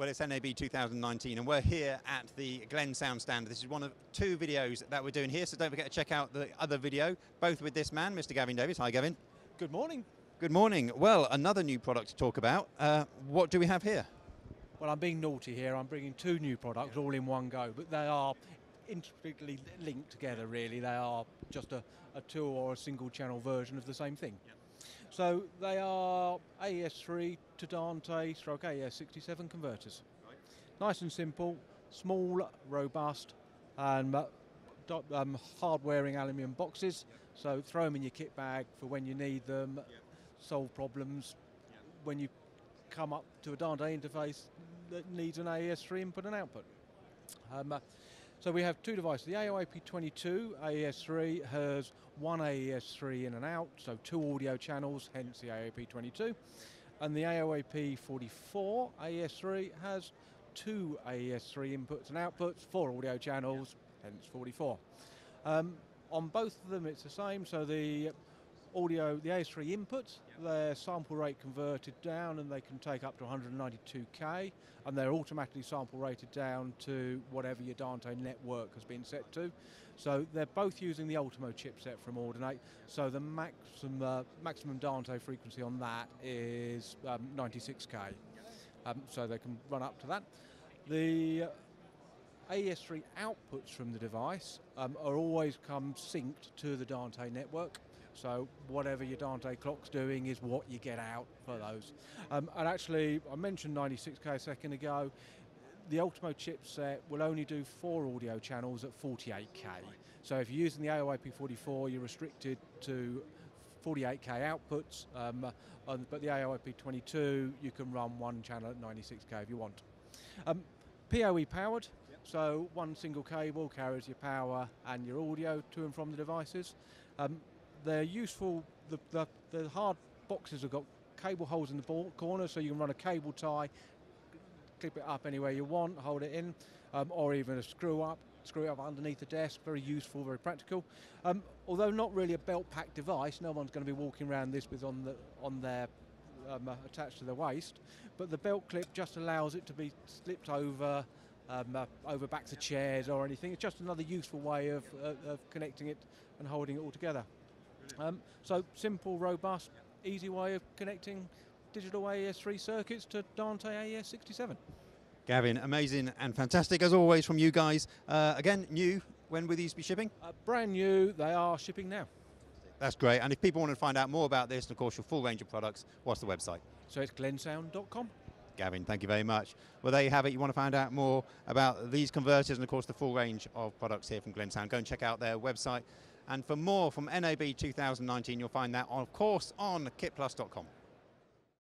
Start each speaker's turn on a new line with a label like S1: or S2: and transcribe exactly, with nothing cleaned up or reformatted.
S1: Well, it's N A B two thousand nineteen, and we're here at the Glensound stand. This is one of two videos that we're doing here, so don't forget to check out the other video, both with this man, Mister Gavin Davis. Hi, Gavin.
S2: Good morning.
S1: Good morning. Well, another new product to talk about. Uh, what do we have here?
S2: Well, I'm being naughty here. I'm bringing two new products all in one go, but they are intricately linked together, really. They are just a, a two or a single channel version of the same thing. Yep. So they are A E S three to Dante stroke A E S sixty-seven converters. Right. Nice and simple, small, robust, and uh, um, hard-wearing aluminium boxes. Yep. So throw them in your kit bag for when you need them, yep. Solve problems yep. when you come up to a Dante interface that needs an A E S three input and output. Um, uh, so we have two devices. The A O I P twenty-two A E S three has one A E S three in and out, so two audio channels, hence the A O I P twenty-two. And the A O I P forty-four A E S three has two A E S three inputs and outputs, four audio channels, hence forty-four. Um, on both of them it's the same, so the audio, the A E S three inputs, yep. Their sample rate converted down and they can take up to one hundred ninety-two K, and they're automatically sample rated down to whatever your Dante network has been set to. So they're both using the Ultimo chipset from Ordinate, so the maximum, uh, maximum Dante frequency on that is um, ninety-six K, um, so they can run up to that. The A E S three outputs from the device um, are always come synced to the Dante network. So whatever your Dante clock's doing is what you get out for those. Um, and actually, I mentioned ninety-six K a second ago. The Ultimo chipset will only do four audio channels at forty-eight K. So if you're using the A O I P forty-four, you're restricted to forty-eight K outputs. Um, and, but the A O I P twenty-two, you can run one channel at ninety-six K if you want. Um, P O E powered. Yep. So one single cable carries your power and your audio to and from the devices. Um, They're useful, the, the, the hard boxes have got cable holes in the corner, so you can run a cable tie, clip it up anywhere you want, hold it in, um, or even a screw up, screw it up underneath the desk, very useful, very practical. Um, although not really a belt pack device, no one's going to be walking around this with on, the, on their, um, uh, attached to their waist, but the belt clip just allows it to be slipped over, um, uh, over backs of chairs or anything. It's just another useful way of, uh, of connecting it and holding it all together. Um, so simple, robust, easy way of connecting digital A E S three circuits to Dante A E S sixty-seven.
S1: Gavin, amazing and fantastic as always from you guys. Uh, again, new, when will these be shipping?
S2: Uh, brand new, they are shipping now.
S1: That's great, and if people want to find out more about this and of course your full range of products, what's the website?
S2: So it's glensound dot com.
S1: Gavin, thank you very much. Well, there you have it. You want to find out more about these converters and of course the full range of products here from Glensound, go and check out their website. And for more from N A B two thousand nineteen, you'll find that, of course, on kit plus dot com.